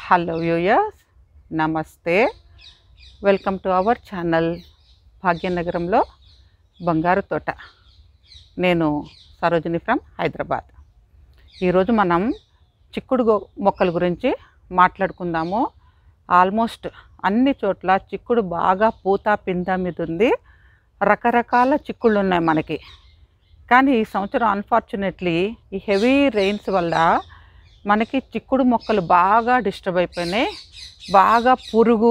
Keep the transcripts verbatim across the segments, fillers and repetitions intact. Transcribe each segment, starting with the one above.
Hello viewers, నమస్తే. Welcome to our channel భాగ్యనగరంలో బంగారు తోట. నేను సరోజిని ఫ్రమ్ హైదరాబాద్. ఈరోజు మనం చిక్కుడు మొక్కల గురించి మాట్లాడుకుందాము. ఆల్మోస్ట్ అన్ని చోట్ల చిక్కుడు బాగా పూత పింద మీద ఉంది. రకరకాల చిక్కుళ్ళు ఉన్నాయి మనకి. కానీ ఈ సంవత్సరం అన్ఫార్చునేట్లీ ఈ హెవీ రెయిన్స్ వల్ల మనకి చిక్కుడు మొక్కలు బాగా డిస్టర్బ్ అయిపోయినాయి. బాగా పురుగు,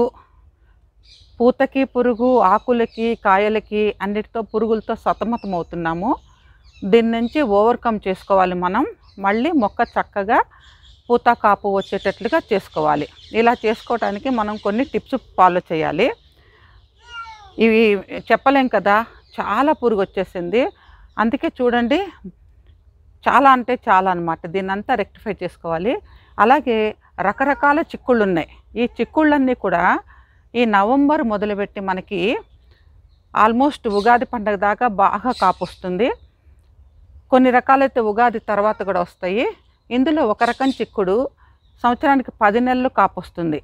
పూతకి పురుగు, ఆకులకి కాయలకి అన్నిటితో పురుగులతో సతమతం అవుతున్నాము. దీని నుంచి ఓవర్కమ్ చేసుకోవాలి. మనం మళ్ళీ మొక్క చక్కగా పూత కాపు వచ్చేటట్లుగా చేసుకోవాలి. ఇలా చేసుకోవడానికి మనం కొన్ని టిప్స్ ఫాలో చేయాలి. ఇవి చెప్పలేం కదా, చాలా పురుగు వచ్చేసింది. అందుకే చూడండి, చాలా అంటే చాలా అన్నమాట. దీన్ని అంతా రెక్టిఫై చేసుకోవాలి. అలాగే రకరకాల చిక్కుళ్ళు ఉన్నాయి. ఈ చిక్కుళ్ళన్నీ కూడా ఈ నవంబర్ మొదలుపెట్టి మనకి ఆల్మోస్ట్ ఉగాది పండుగ దాకా బాగా కాపు వస్తుంది. కొన్ని రకాలైతే ఉగాది తర్వాత కూడా వస్తాయి. ఇందులో ఒక రకం చిక్కుడు సంవత్సరానికి పది నెలలు కాపు వస్తుంది.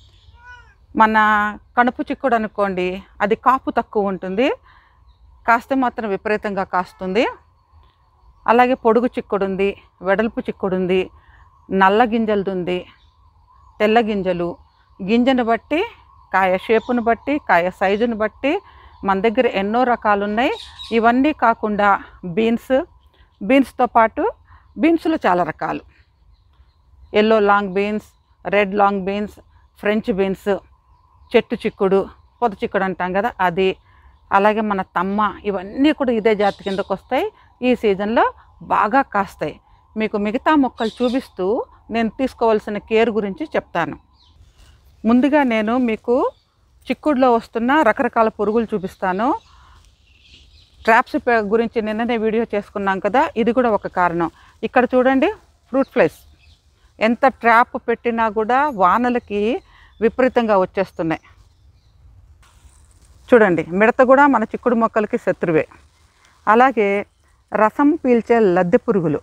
మన కణుపు చిక్కుడు అనుకోండి, అది కాపు తక్కువ ఉంటుంది, కాస్తే మాత్రం విపరీతంగా కాస్తుంది. అలాగే పొడుగు చిక్కుడు ఉంది, వెడల్పు చిక్కుడు ఉంది, నల్ల గింజలది ఉంది, తెల్ల గింజలు. గింజను బట్టి, కాయ షేపును బట్టి, కాయ సైజును బట్టి మన దగ్గర ఎన్నో రకాలు ఉన్నాయి. ఇవన్నీ కాకుండా బీన్స్, బీన్స్తో పాటు బీన్స్లో చాలా రకాలు. Yellow long beans, red long beans, French beans, చెట్టు చిక్కుడు, పొద చిక్కుడు అంటాం కదా అది, అలాగే మన తమ్మ, ఇవన్నీ కూడా ఇదే జాతి కిందకు వస్తాయి. ఈ సీజన్లో బాగా కాస్తాయి. మీకు మిగతా మొక్కలు చూపిస్తూ నేను తీసుకోవాల్సిన కేర్ గురించి చెప్తాను. ముందుగా నేను మీకు చిక్కుడులో వస్తున్న రకరకాల పురుగులు చూపిస్తాను. ట్రాప్స్ గురించి నిన్ననే వీడియో చేసుకున్నాం కదా, ఇది కూడా ఒక కారణం. ఇక్కడ చూడండి, ఫ్రూట్ ఫ్లైస్ ఎంత ట్రాప్ పెట్టినా కూడా వానలకి విపరీతంగా వచ్చేస్తున్నాయి. చూడండి, మిడత కూడా మన చిక్కుడు మొక్కలకి శత్రువే. అలాగే రసం పీల్చే లద్దె పురుగులు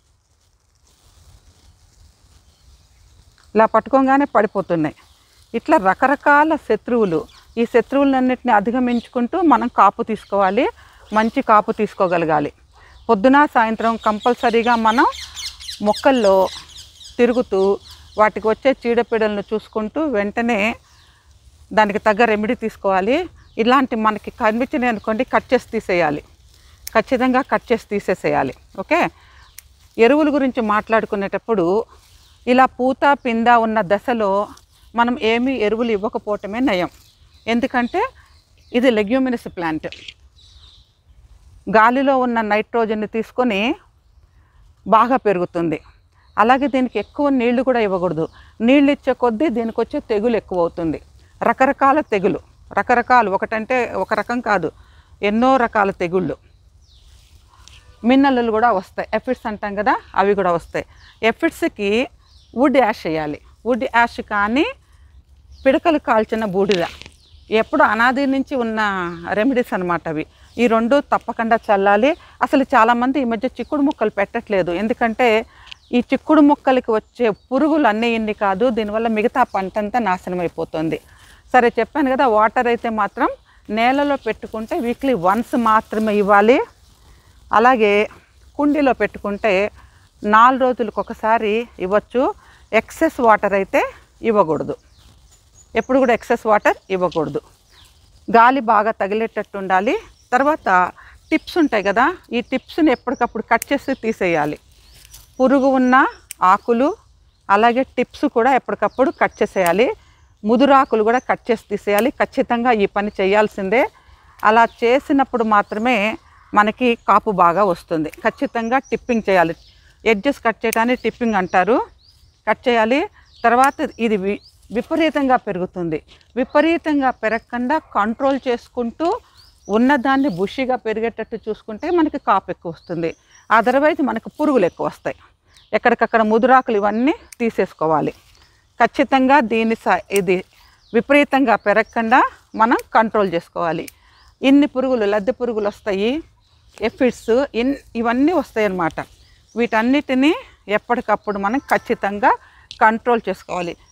ఇలా పట్టుకోగానే పడిపోతున్నాయి. ఇట్లా రకరకాల శత్రువులు. ఈ శత్రువులన్నింటినీ అధిగమించుకుంటూ మనం కాపు తీసుకోవాలి, మంచి కాపు తీసుకోగలగాలి. పొద్దున సాయంత్రం కంపల్సరీగా మనం మొక్కల్లో తిరుగుతూ వాటికి వచ్చే చీడపీడలను చూసుకుంటూ వెంటనే దానికి తగ్గ రెమెడీ తీసుకోవాలి. ఇలాంటి మనకి కనిపించినాయి అనుకోండి, కట్ చేసి తీసేయాలి. ఖచ్చితంగా కట్ చేసి తీసేసేయాలి. ఓకే. ఎరువుల గురించి మాట్లాడుకునేటప్పుడు ఇలా పూత పింద ఉన్న దశలో మనం ఏమీ ఎరువులు ఇవ్వకపోవటమే నయం. ఎందుకంటే ఇది లెగ్యూమినస్ ప్లాంట్. గాలిలో ఉన్న నైట్రోజన్ని తీసుకొని బాగా పెరుగుతుంది. అలాగే దీనికి ఎక్కువ నీళ్లు కూడా ఇవ్వకూడదు. నీళ్ళు ఇచ్చే కొద్దీ దీనికి వచ్చే తెగులు ఎక్కువ అవుతుంది. రకరకాల తెగులు, రకరకాలు, ఒకటంటే ఒక రకం కాదు, ఎన్నో రకాల తెగుళ్ళు. మిన్నల్లు కూడా వస్తాయి, ఎఫిడ్స్ అంటాం కదా, అవి కూడా వస్తాయి. ఎఫిడ్స్కి వుడ్ యాష్ వేయాలి. వుడ్ యాష్ కానీ పిడకలు కాల్చిన బూడిద ఎప్పుడు అనాది నుంచి ఉన్న రెమెడీస్ అనమాట అవి. ఈ రెండు తప్పకుండా చల్లాలి. అసలు చాలామంది ఈ మధ్య చిక్కుడు మొక్కలు పెట్టట్లేదు. ఎందుకంటే ఈ చిక్కుడు మొక్కలకి వచ్చే పురుగులు అన్నీ ఇన్ని కాదు, దీనివల్ల మిగతా పంట అంతా నాశనం అయిపోతుంది. సరే, చెప్పాను కదా, వాటర్ అయితే మాత్రం నేలలో పెట్టుకుంటే వీక్లీ వన్స్ మాత్రమే ఇవ్వాలి. అలాగే కుండీలో పెట్టుకుంటే నాలుగు రోజులకు ఒకసారి ఇవ్వచ్చు. ఎక్సెస్ వాటర్ అయితే ఇవ్వకూడదు. ఎప్పుడు కూడా ఎక్సెస్ వాటర్ ఇవ్వకూడదు. గాలి బాగా తగిలేటట్టు ఉండాలి. తర్వాత టిప్స్ ఉంటాయి కదా, ఈ టిప్స్ని ఎప్పటికప్పుడు కట్ చేసి తీసేయాలి. పురుగు ఉన్న ఆకులు అలాగే టిప్స్ కూడా ఎప్పటికప్పుడు కట్ చేసేయాలి. ముదురాకులు కూడా కట్ చేసి తీసేయాలి. ఖచ్చితంగా ఈ పని చేయాల్సిందే. అలా చేసినప్పుడు మాత్రమే మనకి కాపు బాగా వస్తుంది. ఖచ్చితంగా టిప్పింగ్ చేయాలి. ఎడ్జెస్ కట్ చేయడాన్ని టిప్పింగ్ అంటారు. కట్ చేయాలి. తర్వాత ఇది వి విపరీతంగా పెరుగుతుంది. విపరీతంగా పెరగకుండా కంట్రోల్ చేసుకుంటూ ఉన్నదాన్ని బుషిగా పెరిగేటట్టు చూసుకుంటే మనకి కాపు ఎక్కువ వస్తుంది. అదర్వైజ్ మనకు పురుగులు ఎక్కువ వస్తాయి. ఎక్కడికక్కడ ముదురాకులు ఇవన్నీ తీసేసుకోవాలి. ఖచ్చితంగా దీన్ని ఇది విపరీతంగా పెరగకుండా మనం కంట్రోల్ చేసుకోవాలి. ఇన్ని పురుగులు, లద్దె పురుగులు వస్తాయి, ఎఫిడ్స్, ఇన్ ఇవన్నీ వస్తాయి అన్నమాట. వీటన్నిటినీ ఎప్పటికప్పుడు మనం ఖచ్చితంగా కంట్రోల్ చేసుకోవాలి.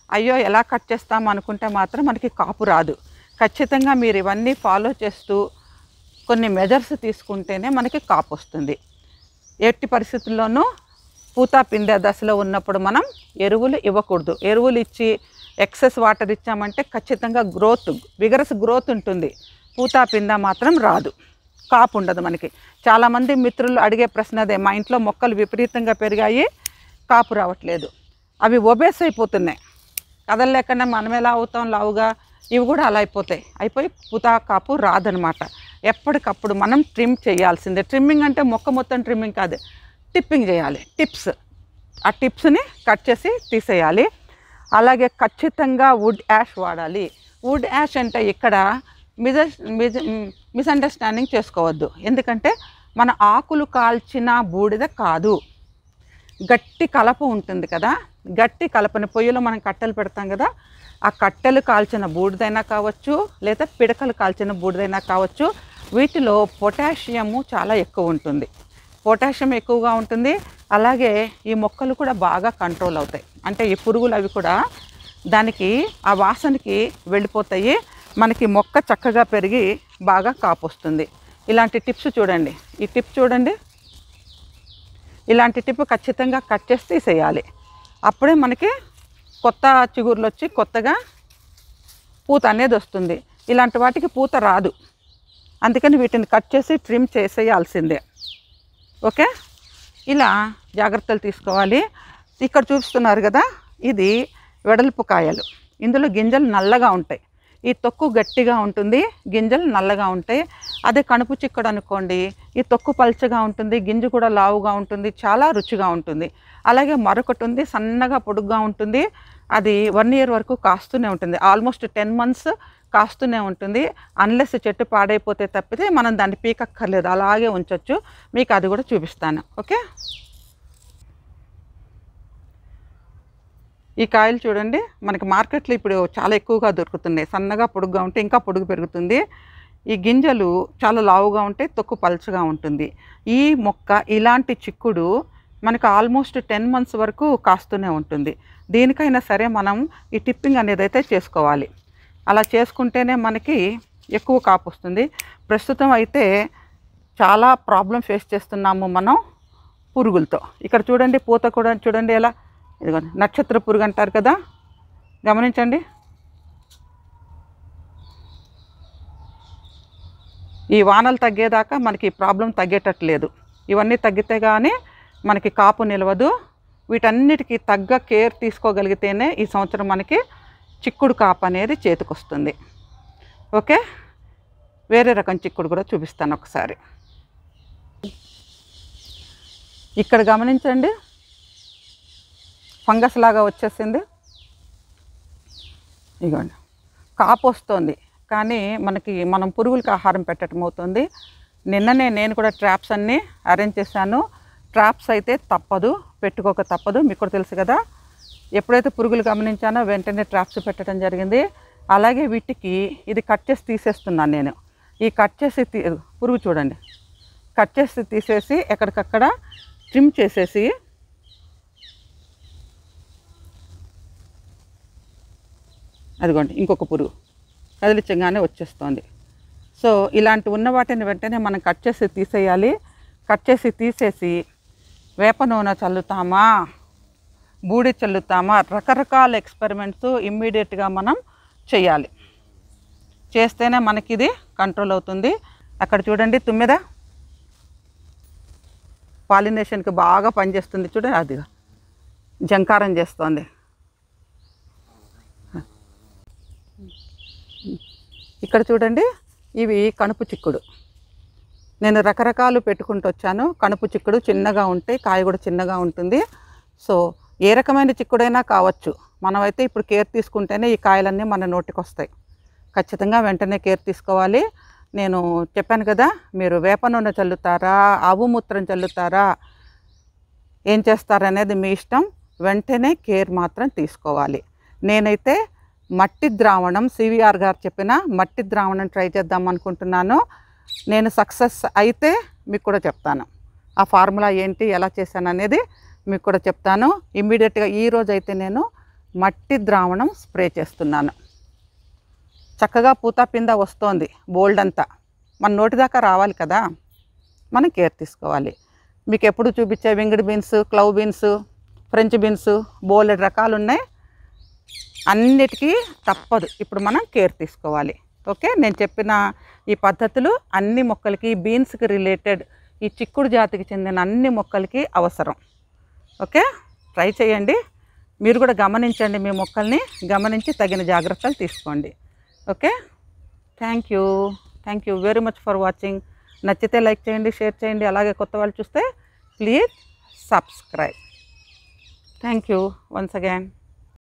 అయ్యో ఎలా కట్ చేస్తాం అనుకుంటే మాత్రం మనకి కాపు రాదు. ఖచ్చితంగా మీరు ఇవన్నీ ఫాలో చేస్తూ కొన్ని మెజర్స్ తీసుకుంటేనే మనకి కాపు వస్తుంది. ఎట్టి పరిస్థితుల్లోనూ పూత పిండే దశలో ఉన్నప్పుడు మనం ఎరువులు ఇవ్వకూడదు. ఎరువులు ఇచ్చి ఎక్సెస్ వాటర్ ఇచ్చామంటే ఖచ్చితంగా గ్రోత్ విగరస్ గ్రోత్ ఉంటుంది, పూత పిండ మాత్రం రాదు, కాపు ఉండదు మనకి. చాలామంది మిత్రులు అడిగే ప్రశ్న అదే, మా ఇంట్లో మొక్కలు విపరీతంగా పెరిగాయి, కాపు రావట్లేదు. అవి ఒబేస్ అయిపోతున్నాయి, కదలలేకుండా మనం ఎలా అవుతాం లావుగా, ఇవి కూడా అలా అయిపోతాయి. అయిపోయి పూత కాపు రాదనమాట. ఎప్పటికప్పుడు మనం ట్రిమ్ చేయాల్సిందే. ట్రిమ్మింగ్ అంటే మొక్క మొత్తం ట్రిమ్మింగ్ కాదు, టిప్పింగ్ చేయాలి. టిప్స్, ఆ టిప్స్ని కట్ చేసి తీసేయాలి. అలాగే ఖచ్చితంగా వుడ్ యాష్ వాడాలి. వుడ్ యాష్ అంటే ఇక్కడ మిజ మిజ మిస్అండర్స్టాండింగ్ చేసుకోవద్దు. ఎందుకంటే మన ఆకులు కాల్చిన బూడిద కాదు, గట్టి కలప ఉంటుంది కదా, గట్టి కలపని పొయ్యిలో మనం కట్టెలు పెడతాం కదా, ఆ కట్టెలు కాల్చిన బూడిదైనా కావచ్చు లేదా పిడకలు కాల్చిన బూడిదైనా కావచ్చు, వీటిలో పొటాషియము చాలా ఎక్కువ ఉంటుంది. పొటాషియం ఎక్కువగా ఉంటుంది. అలాగే ఈ మొక్కలు కూడా బాగా కంట్రోల్ అవుతాయి. అంటే ఈ పురుగులు అవి కూడా దానికి ఆ వాసనకి వెళ్ళిపోతాయి. మనకి మొక్క చక్కగా పెరిగి బాగా కాపు వస్తుంది. ఇలాంటి టిప్స్ చూడండి, ఈ టిప్ చూడండి, ఇలాంటి టిప్ ఖచ్చితంగా కట్ చేసి తీసేయాలి. అప్పుడే మనకి కొత్త చిగుర్లు వచ్చి కొత్తగా పూత అనేది వస్తుంది. ఇలాంటి వాటికి పూత రాదు, అందుకని వీటిని కట్ చేసి ట్రిమ్ చేసేయాల్సిందే. ఓకే, ఇలా జాగ్రత్తలు తీసుకోవాలి. ఇక్కడ చూపిస్తున్నారు కదా, ఇది వెడల్పు కాయలు. ఇందులో గింజలు నల్లగా ఉంటాయి, ఈ తొక్కు గట్టిగా ఉంటుంది, గింజలు నల్లగా ఉంటాయి. అదే కణుపు చిక్కుడు అనుకోండి, ఈ తొక్కు పల్చగా ఉంటుంది, గింజ కూడా లావుగా ఉంటుంది, చాలా రుచిగా ఉంటుంది. అలాగే మరొకటి ఉంది, సన్నగా పొడుగ్గా ఉంటుంది, అది వన్ ఇయర్ వరకు కాస్తూనే ఉంటుంది, ఆల్మోస్ట్ టెన్ మంత్స్ కాస్తూనే ఉంటుంది. అన్లెస్ చెట్టు పాడైపోతే తప్పితే మనం దాన్ని పీకక్కర్లేదు, అలాగే ఉంచవచ్చు. మీకు అది కూడా చూపిస్తాను. ఓకే, ఈ కాయలు చూడండి, మనకి మార్కెట్లో ఇప్పుడు చాలా ఎక్కువగా దొరుకుతున్నాయి. సన్నగా పొడుగ్గా ఉంటే ఇంకా పొడుగు పెరుగుతుంది. ఈ గింజలు చాలా లావుగా ఉంటాయి, తొక్కు పలుచగా ఉంటుంది. ఈ మొక్క ఇలాంటి చిక్కుడు మనకు ఆల్మోస్ట్ టెన్ మంత్స్ వరకు కాస్తూనే ఉంటుంది. దీనికైనా సరే మనం ఈ టిప్పింగ్ అనేది అయితే చేసుకోవాలి. అలా చేసుకుంటేనే మనకి ఎక్కువ కాపు వస్తుంది. ప్రస్తుతం అయితే చాలా ప్రాబ్లం ఫేస్ చేస్తున్నాము మనం పురుగులతో. ఇక్కడ చూడండి, పూత కూడా చూడండి ఎలా, ఇదిగో నక్షత్ర పురుగు అంటారు కదా, గమనించండి. ఈ వానలు తగ్గేదాకా మనకి ఈ ప్రాబ్లం తగ్గేటట్లేదు. ఇవన్నీ తగ్గితే కానీ మనకి కాపు నిలవదు. వీటన్నిటికీ తగ్గ కేర్ తీసుకోగలిగితేనే ఈ సంవత్సరం మనకి చిక్కుడు కాపు అనేది చేతికొస్తుంది. ఓకే, వేరే రకం చిక్కుడు కూడా చూపిస్తాను ఒకసారి. ఇక్కడ గమనించండి, ఫంగస్ లాగా వచ్చేసింది. ఇదిగోండి, కాపు వస్తుంది, కానీ మనకి మనం పురుగులకి ఆహారం పెట్టడం అవుతుంది. నిన్ననే నేను కూడా ట్రాప్స్ అన్నీ అరేంజ్ చేశాను. ట్రాప్స్ అయితే తప్పదు, పెట్టుకోక తప్పదు, మీకు కూడా తెలుసు కదా. ఎప్పుడైతే పురుగులు గమనించానో వెంటనే ట్రాప్స్ పెట్టడం జరిగింది. అలాగే వీటికి ఇది కట్ చేసి తీసేస్తున్నాను నేను. ఈ కట్ చేసి పురుగు చూడండి, కట్ చేసి తీసేసి ఎక్కడికక్కడ ట్రిమ్ చేసేసి అదిగోండి ఇంకొక పురుగు కదిలించగానే వచ్చేస్తుంది. సో ఇలాంటి ఉన్న వాటిని వెంటనే మనం కట్ చేసి తీసేయాలి. కట్ చేసి తీసేసి వేప నూనె చల్లుతామా, బూడి చల్లుతామా, రకరకాల ఎక్స్పెరిమెంట్స్ ఇమ్మీడియట్గా మనం చేయాలి. చేస్తేనే మనకి ఇది కంట్రోల్ అవుతుంది. అక్కడ చూడండి తుమ్మెద పాలినేషన్కి బాగా పనిచేస్తుంది. చూడండి, అది జంకారం చేస్తుంది. ఇక్కడ చూడండి, ఇవి కణుపు చిక్కుడు. నేను రకరకాలు పెట్టుకుంటూ వచ్చాను. కణుపు చిక్కుడు చిన్నగా ఉంటాయి, కాయ కూడా చిన్నగా ఉంటుంది. సో ఏ రకమైన చిక్కుడైనా కావచ్చు, మనమైతే ఇప్పుడు కేర్ తీసుకుంటేనే ఈ కాయలన్నీ మన నోటికి వస్తాయి. ఖచ్చితంగా వెంటనే కేర్ తీసుకోవాలి. నేను చెప్పాను కదా, మీరు వేప నూనె చల్లుతారా, ఆవు మూత్రం చల్లుతారా, ఏం చేస్తారనేది మీ ఇష్టం. వెంటనే కేర్ మాత్రం తీసుకోవాలి. నేనైతే మట్టి ద్రావణం, సివిఆర్ గారు చెప్పిన మట్టి ద్రావణం ట్రై చేద్దాం అనుకుంటున్నాను. నేను సక్సెస్ అయితే మీకు కూడా చెప్తాను. ఆ ఫార్ములా ఏంటి, ఎలా చేశాను అనేది మీకు కూడా చెప్తాను. ఇమ్మీడియట్గా ఈరోజు అయితే నేను మట్టి ద్రావణం స్ప్రే చేస్తున్నాను. చక్కగా పూత పింద వస్తోంది బోల్డ్ అంతా. మన నోటి దాకా రావాలి కదా, మనం కేర్ తీసుకోవాలి. మీకు ఎప్పుడు చూపించే winged beans, clove beans, French beans బోలెడ్ రకాలు ఉన్నాయి. అన్నిటికీ తప్పదు ఇప్పుడు మనం కేర్ తీసుకోవాలి. ఓకే, నేను చెప్పిన ఈ పద్ధతులు అన్ని మొక్కలకి, బీన్స్కి రిలేటెడ్ ఈ చిక్కుడు జాతికి చెందిన అన్ని మొక్కలకి అవసరం. ఓకే, ట్రై చేయండి. మీరు కూడా గమనించండి, మీ మొక్కల్ని గమనించి తగిన జాగ్రత్తలు తీసుకోండి. Okay, thank you thank you very much for watching. నచ్చితే లైక్ చేయండి, షేర్ చేయండి. అలాగే కొత్త వాళ్ళు చూస్తే please subscribe. Thank you once again.